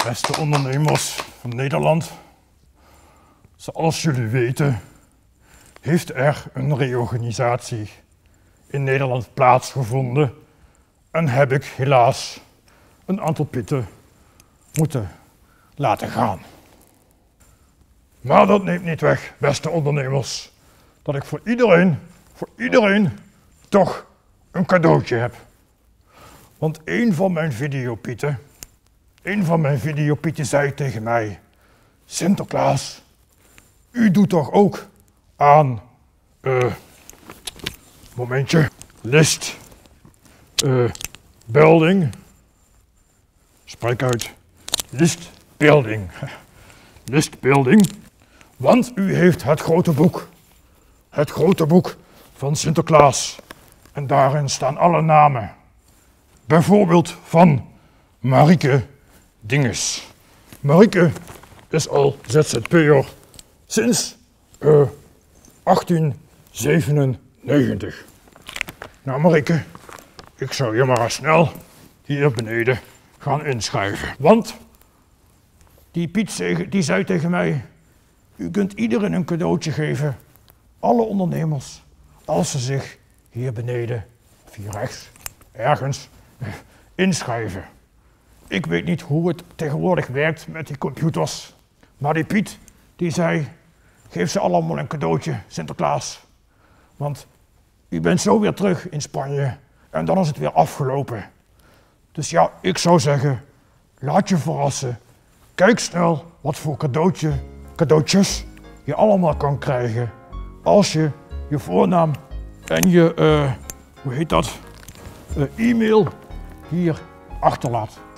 Beste ondernemers van Nederland, zoals jullie weten heeft er een reorganisatie in Nederland plaatsgevonden en heb ik helaas een aantal pitten moeten laten gaan. Maar dat neemt niet weg, beste ondernemers, dat ik voor iedereen toch een cadeautje heb. Want een van mijn videopieten zei tegen mij: Sinterklaas, u doet toch ook aan, list, building, spreek uit, listbuilding, want u heeft het grote boek van Sinterklaas en daarin staan alle namen. Bijvoorbeeld van Marieke Dinges. Marieke is al ZZP'er sinds 1897. Nou Marieke, ik zou je maar snel hier beneden gaan inschrijven. Want die Piet die zei tegen mij: u kunt iedereen een cadeautje geven, alle ondernemers, als ze zich hier beneden, of hier rechts, ergens, inschrijven. Ik weet niet hoe het tegenwoordig werkt met die computers, maar die Piet die zei: geef ze allemaal een cadeautje, Sinterklaas. Want u bent zo weer terug in Spanje en dan is het weer afgelopen. Dus ja, ik zou zeggen, laat je verrassen. Kijk snel wat voor cadeautjes je allemaal kan krijgen als je je voornaam en je, e-mail hier achterlaat.